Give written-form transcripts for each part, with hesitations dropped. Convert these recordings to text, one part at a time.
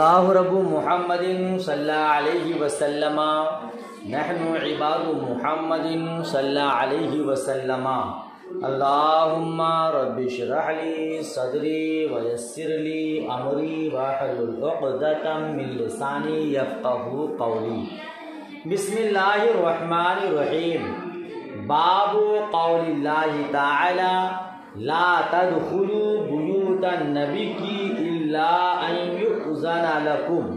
اللہ رب محمد صلی اللہ علیہ وسلم نحن عباد محمد صلی اللہ علیہ وسلم اللہم رب اشرح لی صدری ویسر لی امری واحلل عقدۃ من لسانی یفقہوا قولی۔ بسم اللہ الرحمن الرحیم۔ باب قول اللہ تعالی لا تدخلوا بیوت النبی الا ان یؤذن لکم۔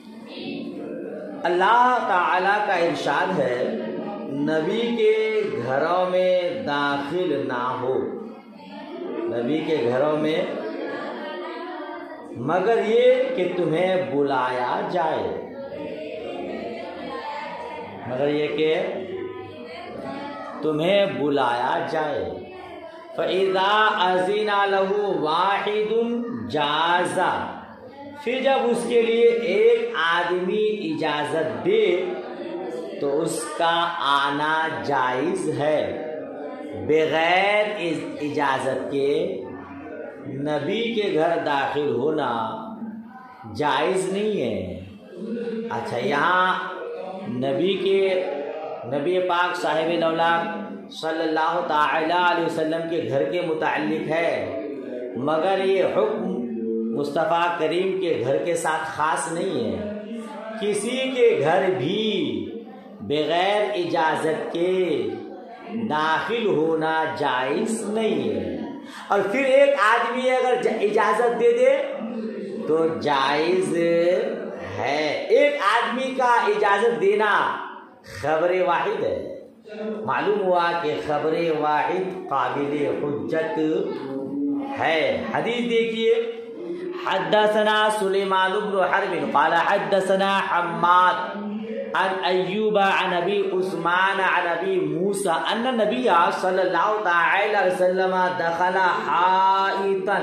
اللہ تعالیٰ کا ارشاد ہے نبی کے گھروں میں داخل نہ ہو، نبی کے گھروں میں مگر یہ کہ تمہیں بلایا جائے، مگر یہ کہ تمہیں بلایا جائے۔ فَإِذَا أَذِنَ لَهُ وَاحِدٌ جَازَ، پھر جب اس کے لیے ایک آدمی اجازت دے تو اس کا آنا جائز ہے۔ بغیر اجازت کے نبی کے گھر داخل ہونا جائز نہیں ہے۔ اچھا، یہاں نبی پاک صاحب نولاک صلی اللہ تعالی علیہ وسلم کے گھر کے متعلق ہے، مگر یہ حکم مصطفیٰ کریم کے گھر کے ساتھ خاص نہیں ہے۔ کسی کے گھر بھی بغیر اجازت کے داخل ہونا جائز نہیں ہے، اور پھر ایک آدمی اگر اجازت دے دے تو جائز ہے۔ ایک آدمی کا اجازت دینا خبر واحد ہے۔ معلوم ہوا کہ خبر واحد قابل حجت ہے۔ حدیث دیکھیے، حدثنا سلیمان بن حرب قال حدثنا حماد عن ایوب عن ابی عثمان عن ابی موسیٰ ان النبی صلی اللہ تعالی وسلم دخل حائطا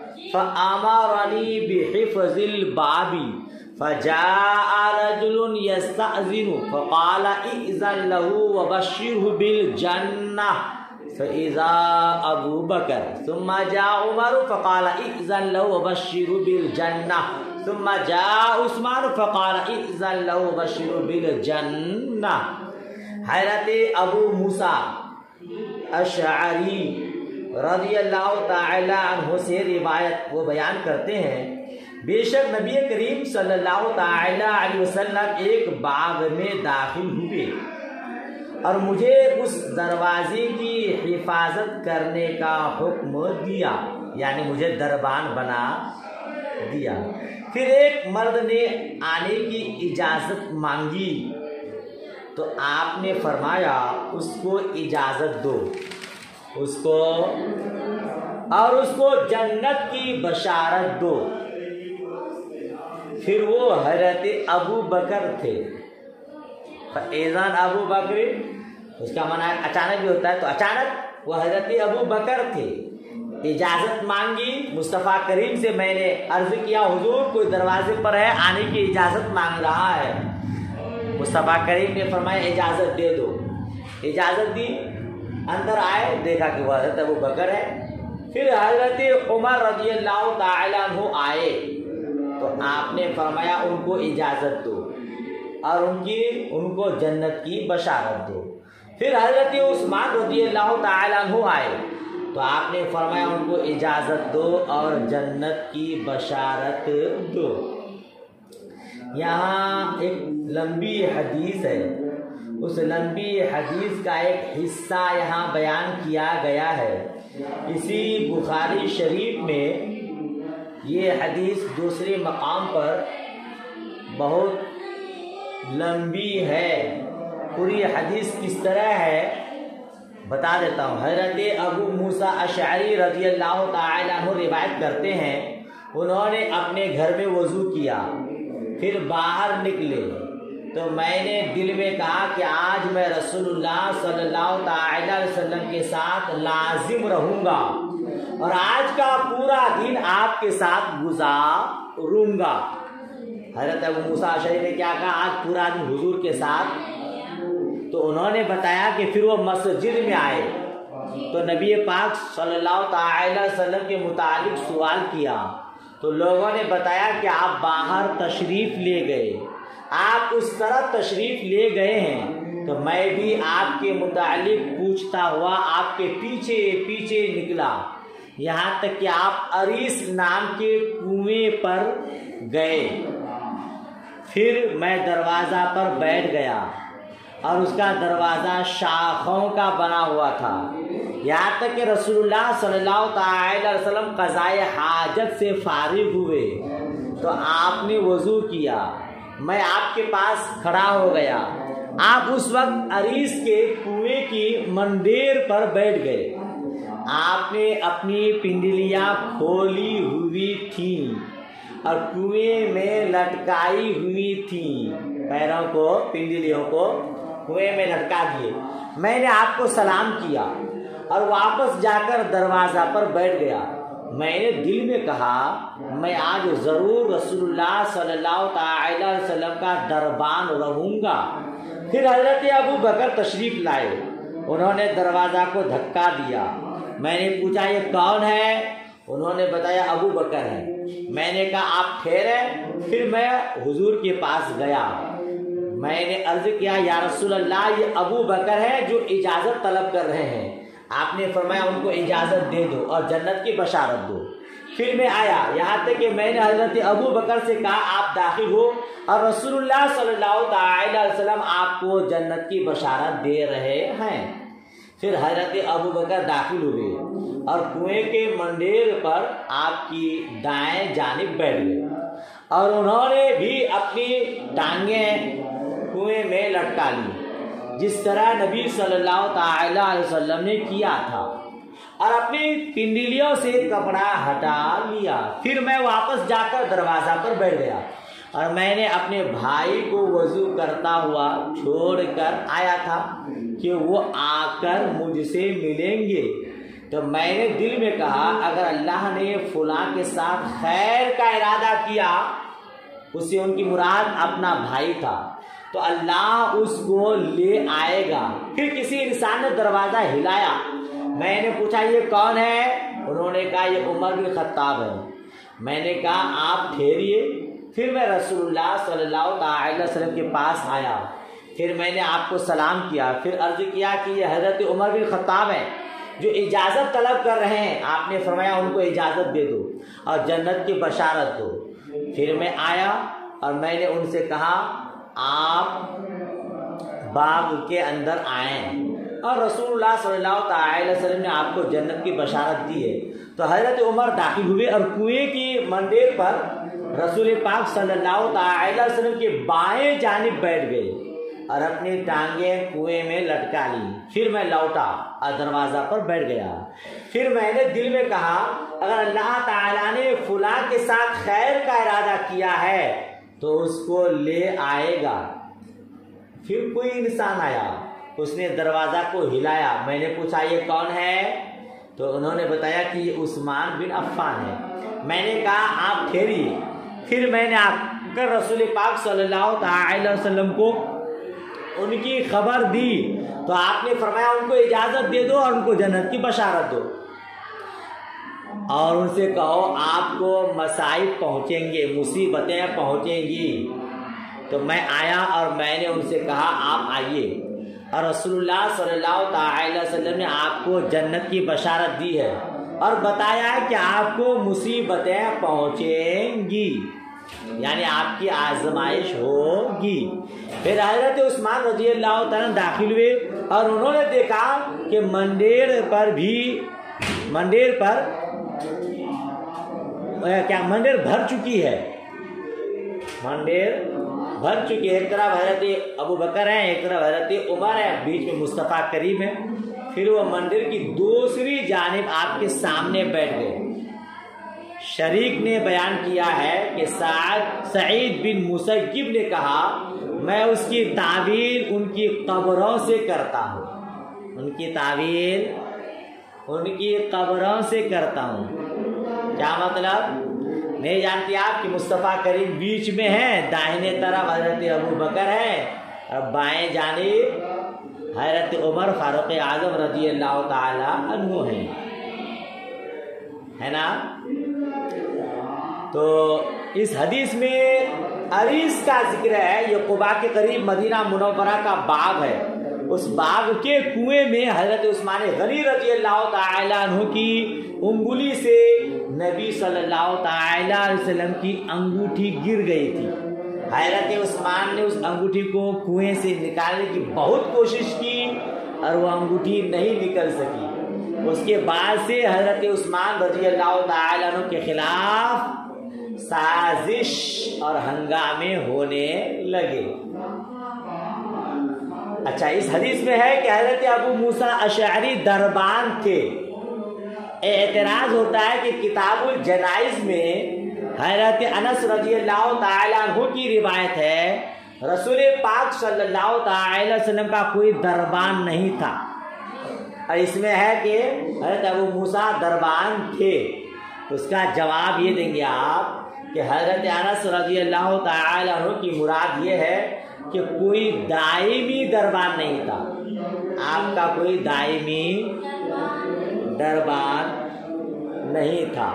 فامرنی بحفظ الباب فجاء رجل يستأذن فقال ائذن له وبشره بالجنة فإذا أبو بكر ثم جاء عمر فقال ائذن له وبشره بالجنة ثم جاء عثمان فقال ائذن له وبشره بالجنة۔ حضرت ابو موسیٰ اشعری رضی اللہ تعالی عنہ سے روایت وہ بیان کرتے ہیں، بے شک نبی کریم صلی اللہ تعالی علیہ وسلم ایک باغ میں داخل ہوئے اور مجھے اس دروازے کی حفاظت کرنے کا حکم دیا، یعنی مجھے دربان بنا دیا۔ پھر ایک مرد نے آنے کی اجازت مانگی تو آپ نے فرمایا اس کو اجازت دو، اس کو اور اس کو جنت کی بشارت دو۔ پھر وہ حضرت ابو بکر تھے۔ فیضان ابو بکر، اس کا معنی اچانک بھی ہوتا ہے، تو اچانک وہ حضرت ابو بکر تھے۔ اجازت مانگی مصطفیٰ کریم سے، میں نے عرض کیا حضور کوئی دروازے پر ہے، آنے کی اجازت مانگ رہا ہے۔ مصطفیٰ کریم نے فرمایا اجازت دے دو۔ اجازت دی، اندر آئے، دیکھا کہ وہ حضرت ابو بکر ہے۔ پھر حضرت عمر رضی اللہ تعالی عنہ آئے تو آپ نے فرمایا ان کو اجازت دو اور ان کو جنت کی بشارت دو۔ پھر حضرت عثمان رضی اللہ تعالی عنہ آئے تو آپ نے فرمایا ان کو اجازت دو اور جنت کی بشارت دو۔ یہاں ایک لمبی حدیث ہے، اس لمبی حدیث کا ایک حصہ یہاں بیان کیا گیا ہے۔ اسی بخاری شریف میں یہ حدیث دوسرے مقام پر بہت لمبی ہے۔ پوری حدیث کس طرح ہے بتا دیتا ہوں۔ حضرت ابو موسیٰ اشعری رضی اللہ تعالی عنہ روایت کرتے ہیں، انہوں نے اپنے گھر میں وضو کیا، پھر باہر نکلے تو میں نے دل میں کہا کہ آج میں رسول اللہ صلی اللہ تعالی علیہ وسلم کے ساتھ لازم رہوں گا اور آج کا پورا دن آپ کے ساتھ گزاروں گا۔ حضرت ابو موسیٰ اشعری نے کیا کہا؟ آج پورا دن حضور کے ساتھ۔ تو انہوں نے بتایا کہ پھر وہ مسجد میں آئے تو نبی پاک صلی اللہ تعالی وسلم کے متعلق سوال کیا تو لوگوں نے بتایا کہ آپ باہر تشریف لے گئے، آپ اس طرف تشریف لے گئے ہیں، تو میں بھی آپ کے متعلق پوچھتا ہوا آپ کے پیچھے پیچھے نکلا، یہاں تک کہ آپ اریس نام کے کنویں پر گئے۔ پھر میں دروازہ پر بیٹھ گیا اور اس کا دروازہ شاخوں کا بنا ہوا تھا، یہاں تک کہ رسول اللہ صلی اللہ تعالی علیہ وسلم قضائے حاجت سے فارغ ہوئے تو آپ نے وضو کیا، میں آپ کے پاس کھڑا ہو گیا، آپ اس وقت اریس کے کنویں کی منڈیر پر بیٹھ گئے، آپ نے اپنی پنڈلیاں کھولی ہوئی تھیں اور کنویں میں لٹکائی ہوئی تھیں، پیروں کو پنڈلیوں کو کنویں میں لٹکا دیے۔ میں نے آپ کو سلام کیا اور واپس جا کر دروازہ پر بیٹھ گیا۔ میں نے دل میں کہا میں آج ضرور رسول اللہ صلی اللہ تعالی علیہ وسلم کا دربان رہوں گا۔ پھر حضرت ابو بکر تشریف لائے، انہوں نے دروازہ کو دھکا دیا، میں نے پوچھا یہ کون ہے؟ انہوں نے بتایا ابو بکر ہے۔ میں نے کہا آپ ٹھہرے۔ پھر میں حضور کے پاس گیا، میں نے عرض کیا یا رسول اللہ یہ ابو بکر ہے جو اجازت طلب کر رہے ہیں۔ آپ نے فرمایا ان کو اجازت دے دو اور جنت کی بشارت دو۔ پھر میں آیا، یہاں تک کہ میں نے حضرت ابو بکر سے کہا آپ داخل ہو اور رسول اللہ صلی اللہ تعالی علیہ وسلم آپ کو جنت کی بشارت دے رہے ہیں۔ پھر حضرت ابو بکر داخل ہوئے اور کنویں کے منڈیر پر آپ کی دائیں جانب بیٹھ گئے اور انہوں نے بھی اپنی ٹانگیں کنویں میں لٹکا لی جس طرح نبی صلی اللہ تعالی علیہ وسلم نے کیا تھا، اور اپنی پنڈلیوں سے کپڑا ہٹا لیا۔ پھر میں واپس جا کر دروازہ پر بیٹھ گیا اور میں نے اپنے بھائی کو وضو کرتا ہوا چھوڑ کر آیا تھا کہ وہ آ کر مجھ سے ملیں گے، تو میں نے دل میں کہا اگر اللہ نے فلاں کے ساتھ خیر کا ارادہ کیا، اس سے ان کی مراد اپنا بھائی تھا، تو اللہ اس کو لے آئے گا۔ پھر کسی انسان نے دروازہ ہلایا، میں نے پوچھا یہ کون ہے؟ انہوں نے کہا یہ عمر بن خطاب ہے۔ میں نے کہا آپ ٹھہریے۔ پھر میں رسول اللہ صلی اللہ تعالی علیہ وسلم کے پاس آیا، پھر میں نے آپ کو سلام کیا، پھر عرض کیا کہ یہ حضرت عمر بن خطاب ہے جو اجازت طلب کر رہے ہیں۔ آپ نے فرمایا ان کو اجازت دے دو اور جنت کی بشارت دو۔ پھر میں آیا اور میں نے ان سے کہا آپ باغ کے اندر آئیں، اور رسول اللہ صلی اللہ تعالی علیہ وسلم نے آپ کو جنت کی بشارت دی ہے۔ تو حضرت عمر داخل ہوئے اور کنویں کی منڈیر پر رسول پاک صلی اللہ تعالی علیہ وسلم کے بائیں جانب بیٹھ گئے اور اپنی ٹانگیں کنویں میں لٹکا لی۔ پھر میں لوٹا اور دروازہ پر بیٹھ گیا۔ پھر میں نے دل میں کہا اگر اللہ تعالیٰ نے فلاں کے ساتھ خیر کا ارادہ کیا ہے تو اس کو لے آئے گا۔ پھر کوئی انسان آیا، اس نے دروازہ کو ہلایا، میں نے پوچھا یہ کون ہے؟ تو انہوں نے بتایا کہ یہ عثمان بن عفان ہے۔ میں نے کہا آپ ٹھہریے۔ پھر میں نے آ کر رسول پاک صلی اللہ تعالی علیہ وسلم کو ان کی خبر دی، تو آپ نے فرمایا ان کو اجازت دے دو اور ان کو جنت کی بشارت دو، اور ان سے کہو آپ کو مصائب پہنچیں گے، مصیبتیں پہنچیں گی۔ تو میں آیا اور میں نے ان سے کہا آپ آئیے، اور رسول اللہ صلی اللہ تعالی علیہ وسلم نے آپ کو جنت کی بشارت دی ہے اور بتایا ہے کہ آپ کو مصیبتیں پہنچیں گی، یعنی آپ کی آزمائش ہوگی۔ پھر حضرت عثمان رضی اللہ تعالیٰ داخل ہوئے اور انہوں نے دیکھا کہ منڈیر پر منڈیر بھر چکی ہے، منڈیر بھر چکی ہے۔ ایک طرف حضرت ابو بکر ہیں، ایک طرف حضرت عمر ہے، بیچ میں مصطفیٰ کریم ہے۔ پھر وہ منڈیر کی دوسری جانب آپ کے سامنے بیٹھ گئے۔ شریک نے بیان کیا ہے کہ سعید بن مسیب نے کہا میں اس کی تعبیر ان کی قبروں سے کرتا ہوں، ان کی تعبیر ان کی قبروں سے کرتا ہوں۔ کیا مطلب؟ نہیں جانتی آپ کہ مصطفیٰ کریم بیچ میں ہیں، داہنے طرف حضرت ابو بکر ہے اور بائیں جانب حضرت عمر فاروق اعظم رضی اللہ تعالی عنہ ہیں، ہے نا؟ تو اس حدیث میں عریس کا ذکر ہے. یہ قباء کے قریب مدینہ منورہ کا باغ ہے. اس باغ کے کنویں میں حضرت عثمان غنی رضی اللہ تعالی عنہ کی انگلی سے نبی صلی اللہ تعالی علیہ وسلم کی انگوٹھی گر گئی تھی. حضرت عثمان نے اس انگوٹھی کو کنویں سے نکالنے کی بہت کوشش کی اور وہ انگوٹھی نہیں نکل سکی. اس کے بعد سے حضرت عثمان رضی اللہ تعالی عنہ کے خلاف سازش اور ہنگامے ہونے لگے. اچھا، اس حدیث میں ہے کہ حضرت ابو موسیٰ اشعری دربان تھے. اعتراض ہوتا ہے کہ کتاب الجنائز میں حضرت انس رضی اللہ تعالی عنہ کی روایت ہے رسول پاک صلی اللہ تعالی وسلم کا کوئی دربان نہیں تھا، اور اس میں ہے کہ حضرت ابو موسیٰ دربان تھے. اس کا جواب یہ دیں گے آپ کہ حضرت انس رضی اللہ تعالی عنہ کی مراد یہ ہے کہ کوئی دائمی دربان نہیں تھا. آپ کا کوئی دائمی دربان نہیں تھا.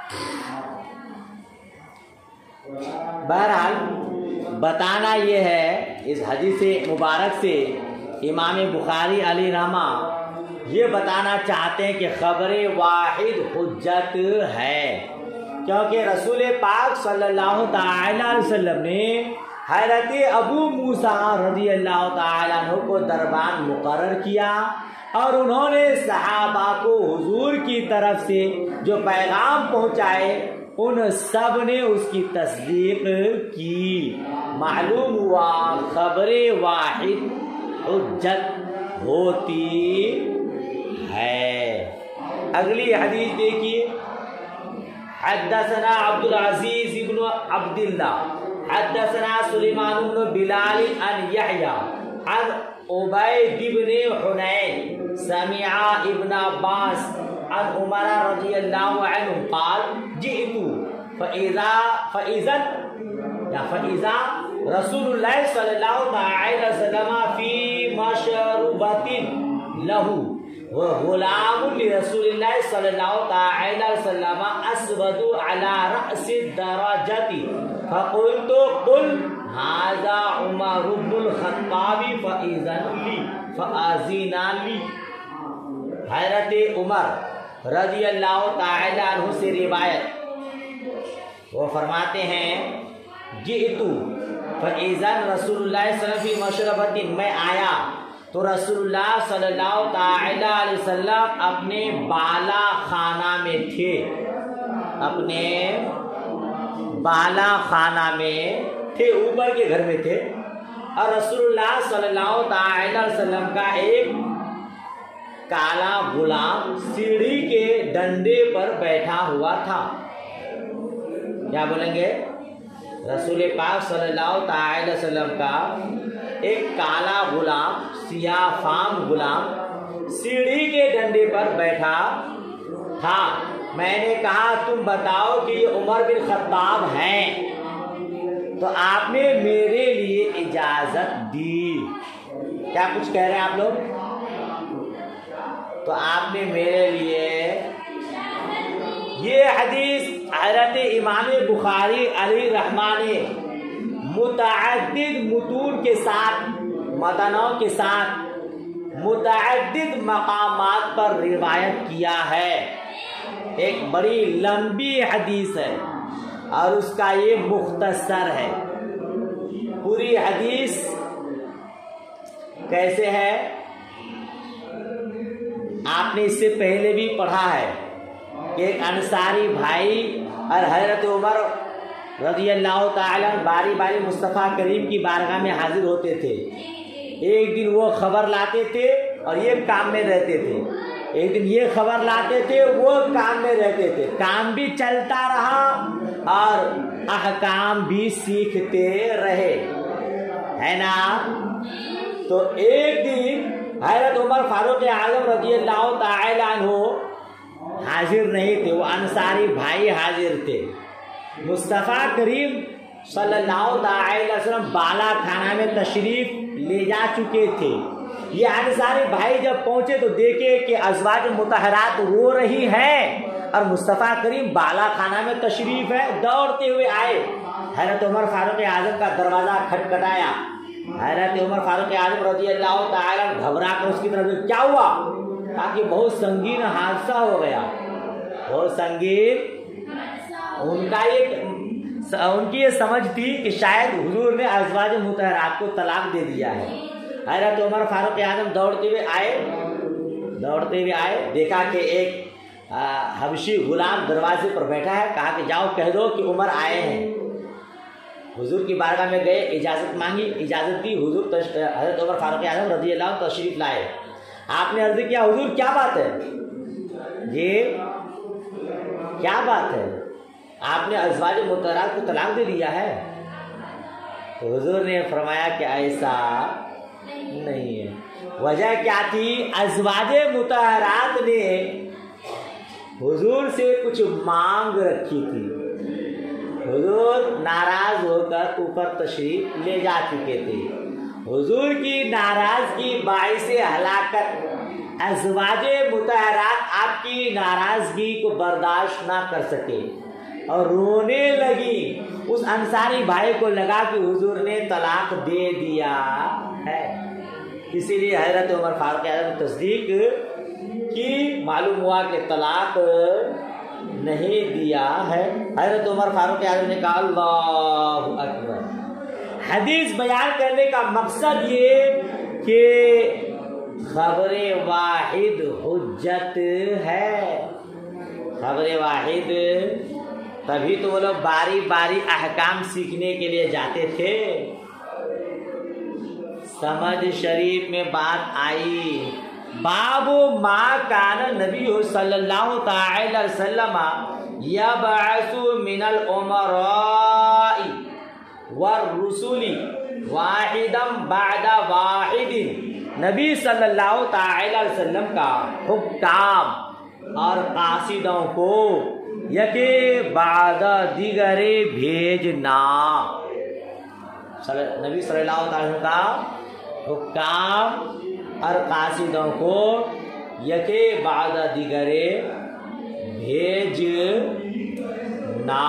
بہرحال بتانا یہ ہے اس حدیث مبارک سے امام بخاری علیہ رحمہ یہ بتانا چاہتے ہیں کہ خبر واحد حجت ہے، کیونکہ رسول پاک صلی اللہ تعالی علیہ وسلم نے حضرت ابو موسیٰ رضی اللہ تعالی عنہ کو دربان مقرر کیا، اور انہوں نے صحابہ کو حضور کی طرف سے جو پیغام پہنچائے ان سب نے اس کی تصدیق کی. معلوم ہوا خبر واحد حجت ہوتی ہے. اگلی حدیث دیکھیے. حدثنا عبد العزیز ابن عبد اللہ حدثنا سلیمان بن بلال عن یحییٰ عن عبید بن حنین سمع ابن عباس عن عمر رضی اللہ عنہ قال جئت فإذا رسول اللہ صلی اللہ تعالی وسلم فی مشربۃ له وغلام لرسول اللہ صلی اللہ تعالی وسلم اسود على رأس الدراجة فقلت قل هذا عمر بن الخطاب فأذن لي. حضرت عمر رضی اللہ تعالی عنہ سے روایت، وہ فرماتے ہیں جئتو فإذا رسول اللہ صلی اللہ علیہ وسلم فی مشربۃ، میں آیا تو رسول اللہ صلی اللہ تعالی علیہ وسلم اپنے بالا خانہ میں تھے، اپنے بالا خانہ میں تھے، اوپر کے گھر میں تھے، اور رسول اللہ صلی اللہ تعالی علیہ وسلم کا ایک کالا غلام سیڑھی کے ڈنڈے پر بیٹھا ہوا تھا. کیا بولیں گے؟ رسول پاک صلی اللہ تعالی وسلم کا ایک کالا غلام، سیاہ فام غلام سیڑھی کے ڈنڈے پر بیٹھا تھا. میں نے کہا تم بتاؤ کہ یہ عمر بن خطاب ہیں، تو آپ نے میرے لیے اجازت دی. کیا کچھ کہہ رہے ہیں آپ لوگ؟ تو آپ نے میرے لیے یہ حدیث حضرت امام بخاری علیہ رحمہ نے متعدد متون کے ساتھ، متنوں کے ساتھ متعدد مقامات پر روایت کیا ہے. ایک بڑی لمبی حدیث ہے اور اس کا یہ مختصر ہے. پوری حدیث کیسے ہے آپ نے اس سے پہلے بھی پڑھا ہے کہ ایک انصاری بھائی اور حضرت عمر رضی اللہ تعالیٰ باری باری مصطفیٰ کریم کی بارگاہ میں حاضر ہوتے تھے. ایک دن وہ خبر لاتے تھے اور یہ کام میں رہتے تھے، ایک دن یہ خبر لاتے تھے وہ کام میں رہتے تھے. کام بھی چلتا رہا اور احکام بھی سیکھتے رہے، ہے نا. تو ایک دن حضرت عمر فاروق اعظم رضی اللہ تعالی عنہ حاضر نہیں تھے، وہ انصاری بھائی حاضر تھے. مصطفیٰ کریم صلی اللہ تعالی وسلم بالا خانہ میں تشریف لے جا چکے تھے. یہ انصاری بھائی جب پہنچے تو دیکھے کہ ازواج مطہرات رو رہی ہیں اور مصطفیٰ کریم بالا خانہ میں تشریف ہے، دوڑتے ہوئے آئے، حضرت عمر فاروق اعظم کا دروازہ کھٹکھٹایا، حضرت عمر فاروق اعظم رضی اللہ تعالیٰ گھبرا کر اس کی طرف، کیا ہوا؟ کہا کہ بہت سنگین حادثہ ہو گیا، بہت سنگین۔ ان کی یہ سمجھ تھی کہ شاید حضور نے ازواج مطہرات کو طلاق دے دیا ہے۔ حضرت عمر فاروق اعظم دوڑتے ہوئے آئے، دیکھا کہ ایک حبشی غلام دروازے پر بیٹھا ہے، کہا کہ جاؤ کہہ دو کہ عمر آئے ہیں۔ حضور کی بارگاہ میں گئے، اجازت مانگی، اجازت دی، حضور حضرت عمر فاروق اعظم رضی اللہ عنہ تشریف لائے۔ آپ نے عرض کیا، حضور کیا بات ہے، یہ کیا بات ہے، آپ نے ازواج مطہرات کو طلاق دے دیا ہے؟ تو حضور نے فرمایا کہ ایسا نہیں ہے۔ وجہ کیا تھی؟ ازواج مطہرات نے حضور سے کچھ مانگ رکھی تھی، حضور ناراض ہو کر اوپر تشریف لے جا چکے تھے، حضور کی ناراضگی باعث ہلاکت، ازواج مطہرات آپ کی ناراضگی کو برداشت نہ کر سکے اور رونے لگی۔ اس انصاری بھائی کو لگا کہ حضور نے طلاق دے دیا ہے، اسی لیے حضرت عمر فاروق اعظم نے تصدیق کی، معلوم ہوا کہ طلاق نہیں دیا ہے۔ حضرت عمر فاروق اعظم نے کہا اللہ اکبر۔ حدیث بیان کرنے کا مقصد یہ کہ خبر واحد حجت ہے، خبر واحد، تبھی تو وہ لوگ باری باری احکام سیکھنے کے لیے جاتے تھے۔ سمجھ شریف میں بات آئی، باب ما کان نبی صلی اللہ تعالی علیہ وسلم یبعث من الامراء والرسل واحدا بعد واحد، نبی صلی اللہ تعالی علیہ وسلم کا حکام اور قاصدوں کو یکے بعد دیگر بھیجنا، نبی صلی اللہ تعالی وسلم کا حکام اور قاصدوں کو یکے بعد دیگر بھیجنا۔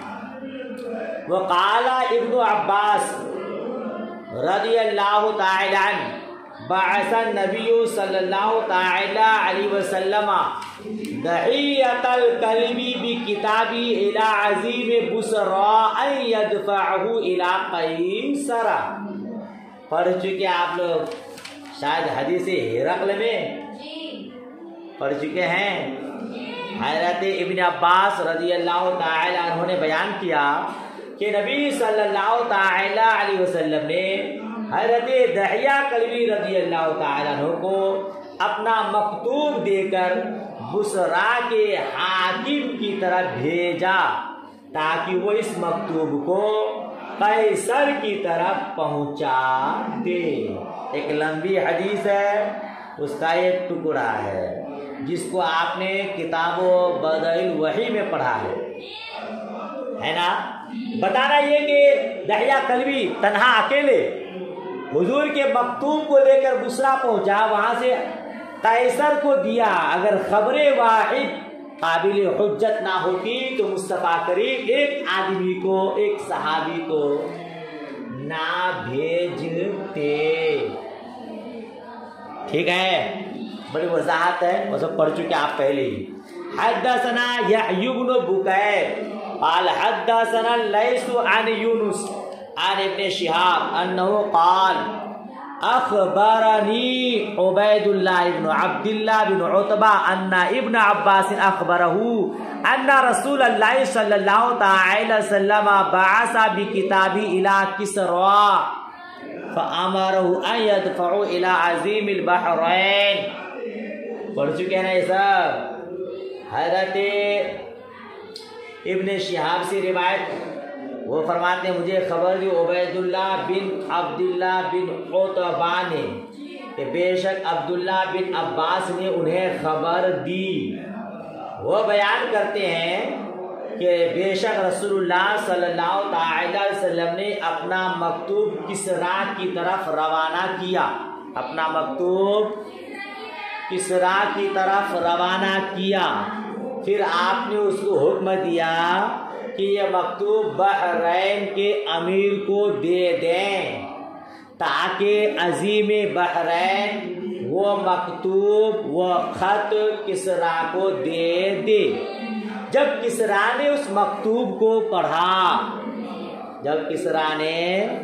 وقال ابن عباس رضی اللہ تعالی عنہ بعث النبی صلی اللہ تعالی علیہ وسلم دحیۃ الکلب بکتابی الی عظیم بصرا ان یدفعہ الی قیصر۔ پڑھ چکے آپ لوگ شاید حدیث ہرقل میں پڑھ چکے ہیں۔ حضرت ابن عباس رضی اللہ تعالی عنہ نے بیان کیا کہ نبی صلی اللہ تعالی علیہ وسلم نے حضرت دحیہ کلبی رضی اللہ تعالی عنہ کو اپنا مکتوب دے کر بصرا کے حاکم کی طرف بھیجا تاکہ وہ اس مکتوب کو قیصر کی طرف پہنچا دے۔ ایک لمبی حدیث ہے، اس کا ایک ٹکڑا ہے جس کو آپ نے کتاب بدء الوحی میں پڑھا ہے نا۔ بتانا یہ کہ دحیہ کلبی تنہا اکیلے حضور کے مکتوب کو لے کر بصرا پہنچا، وہاں سے قیصر کو دیا۔ اگر خبر واحد قابل حجت نہ ہوتی تو مصطفیٰ کریم ایک آدمی کو، ایک صحابی کو نہ بھیجتے۔ ٹھیک ہے، بڑی وضاحت ہے، وہ سب پڑھ چکے آپ پہلے ہی۔ حدثنا یحیی بن بکیر قال حدثنا لیث عن یونس عن ابن شہاب انہ قال اخبرنی عبید اللہ بن عبد اللہ بن عتبہ ان ابن عباس اخبرہ ان رسول اللہ صلی اللہ تعالی وسلم بعث بکتابی الی کسرا فامرہ ان یدفع الی عظیم البحرین۔ پڑھ چکے ہیں نا یہ سب۔ حضرت ابن شہاب سے روایت، وہ فرماتے ہیں مجھے خبر دی عبید اللہ بن عبداللہ بن عتبہ نے کہ بے شک عبداللہ بن عباس نے انہیں خبر دی۔ وہ بیان کرتے ہیں کہ بے شک رسول اللہ صلی اللہ تعالی وسلم نے اپنا مکتوب کسرا کی طرف روانہ کیا، اپنا مکتوب کسرا کی طرف روانہ کیا۔ پھر آپ نے اس کو حکم دیا کہ یہ مکتوب بحرین کے امیر کو دے دیں تاکہ عظیم بحرین وہ مکتوب وہ خط کسریٰ کو دے دے۔ جب کسریٰ نے اس مکتوب کو پڑھا، جب کسریٰ نے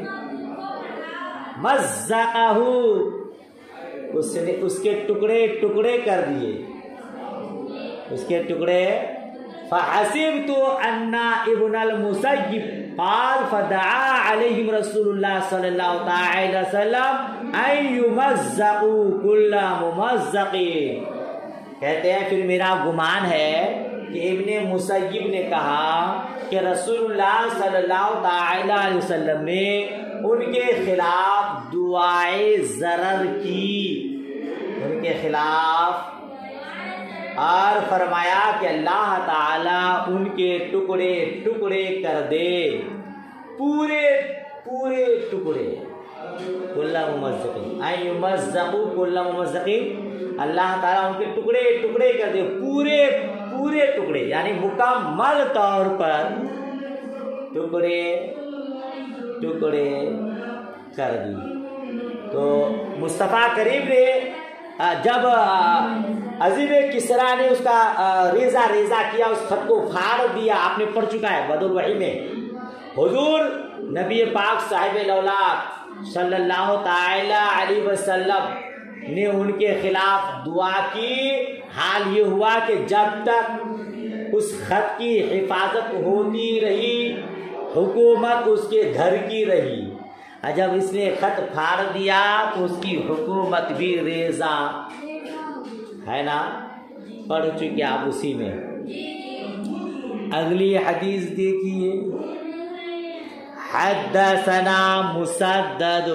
مزقہ، اس نے اس کے ٹکڑے ٹکڑے کر دیے، اس کے ٹکڑے، فحسبت ان ابن المسیب قال فدعا علیہم رسول اللہ صلی اللہ تعالی وسلم ان یمزقوا کل ممزق، کہتے ہیں پھر میرا گمان ہے کہ ابن مسیب نے کہا کہ رسول اللہ صلی اللہ تعالی علیہ وسلم نے ان کے خلاف دعائے ضرر کی، ان کے خلاف، اور فرمایا کہ اللہ تعالیٰ ان کے ٹکڑے ٹکڑے کر دے، پورے پورے ٹکڑے، کل ممزق، ان یمزقوا کل ممزق، اللہ تعالیٰ ان کے ٹکڑے ٹکڑے کر دے، پورے پورے ٹکڑے، یعنی مکمل طور پر ٹکڑے ٹکڑے کر دی۔ تو مصطفیٰ کریم نے جب عظیم کسریٰ نے اس کا ریزہ ریزہ کیا، اس خط کو پھاڑ دیا، آپ نے پڑھ چکا ہے بدر الوحی میں، حضور نبی پاک صاحب الاولاد صلی اللہ تعالی علیہ وسلم نے ان کے خلاف دعا کی۔ حال یہ ہوا کہ جب تک اس خط کی حفاظت ہوتی رہی، حکومت اس کے گھر کی رہی، جب اس نے خط پھاڑ دیا تو اس کی حکومت بھی ریزہ ہے نا، پڑھ چکے آپ اسی میں۔ اگلی حدیث دیکھیے، حدثنا مسدد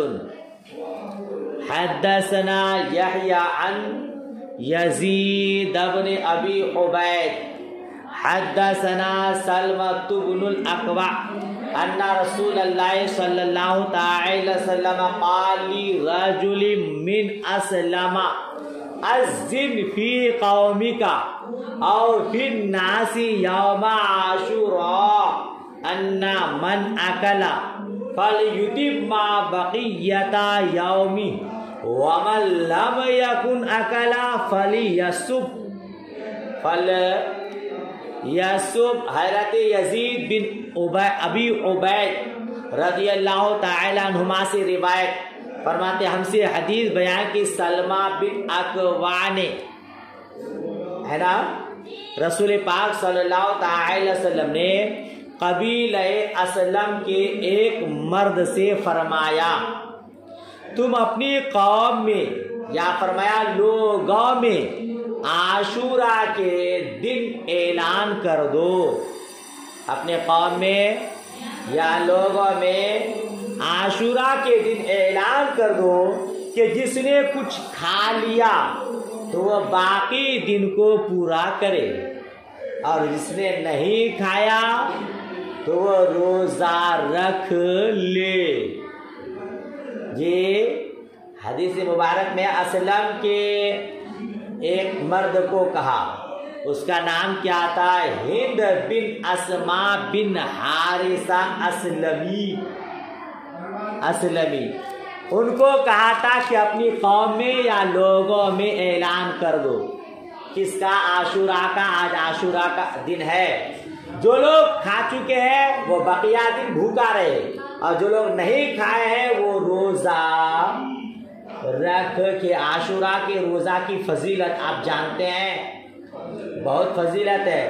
حدثنا یحییٰ عن یزید بن ابی عبید حدثنا سلمۃ بن الاکوع ان رسول اللہ صلی اللہ تعالی وسلم قال لرجل من اسلم اذن فی قومک او فی الناس یوم عاشوراء ان من اکل فلیتم ما بقیت یومی ومن لم یکن اکل فلیصب حضرت یزید بن ابی عبید رضی اللہ تعالی عنہما سے روایت فرماتے، ہم سے حدیث بیان کی سلمہ بن اکوع نے، ہے نا، رسول پاک صلی اللہ تعالی وسلم نے قبیلہ اسلم کے ایک مرد سے فرمایا، تم اپنی قوم میں، یا فرمایا لوگوں میں، عاشورہ کے دن اعلان کر دو، اپنے قوم میں یا لوگوں میں عاشورہ کے دن اعلان کر دو کہ جس نے کچھ کھا لیا تو وہ باقی دن کو پورا کرے، اور جس نے نہیں کھایا تو وہ روزہ رکھ لے۔ یہ حدیث مبارک میں اسلم کے ایک مرد کو کہا، اس کا نام کیا تھا؟ ہند بن اسما بن حارثہ اسلمی، ان کو کہا تھا کہ اپنی قوم میں یا لوگوں میں اعلان کر دو، کس کا؟ عاشورہ کا۔ آج عاشورہ کا دن ہے، جو لوگ کھا چکے ہیں وہ بقیہ دن بھوکا رہے، اور جو لوگ نہیں کھائے ہیں وہ روزہ رکھ کے۔ عاشورہ کے روزہ کی فضیلت آپ جانتے ہیں، بہت فضیلت ہے۔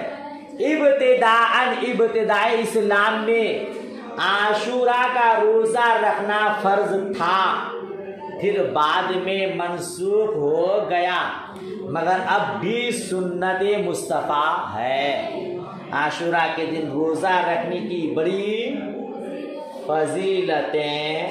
ابتدائی اسلام میں عاشورہ کا روزہ رکھنا فرض تھا، پھر بعد میں منسوخ ہو گیا، مگر اب بھی سنت مصطفیٰ ہے۔ عاشورہ کے دن روزہ رکھنے کی بڑی فضیلتیں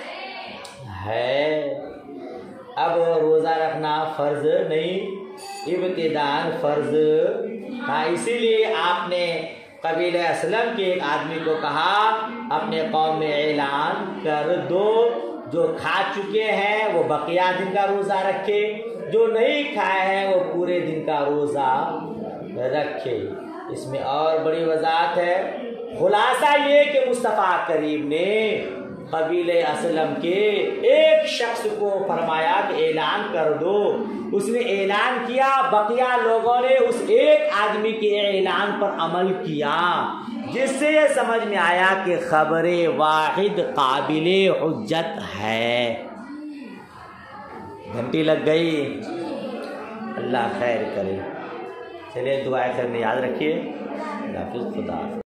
ہے۔ اب روزہ رکھنا فرض نہیں، ابتداءً فرض تھا، اسی لیے آپ نے قبیلہ اسلم کے ایک آدمی کو کہا اپنے قوم میں اعلان کر دو، جو کھا چکے ہیں وہ بقیہ دن کا روزہ رکھے، جو نہیں کھائے ہیں وہ پورے دن کا روزہ رکھے۔ اس میں اور بڑی وضاحت ہے۔ خلاصہ یہ کہ مصطفیٰ کریم نے قبیلہ اسلم کے ایک شخص کو فرمایا کہ اعلان کر دو، اس نے اعلان کیا، بقیہ لوگوں نے اس ایک آدمی کے اعلان پر عمل کیا، جس سے یہ سمجھ میں آیا کہ خبر واحد قابل حجت ہے۔ گھنٹی لگ گئی، اللہ خیر کرے۔ چلیے دعائیں کرنے یاد رکھیے۔ اللہ حافظ، خدا حافظ۔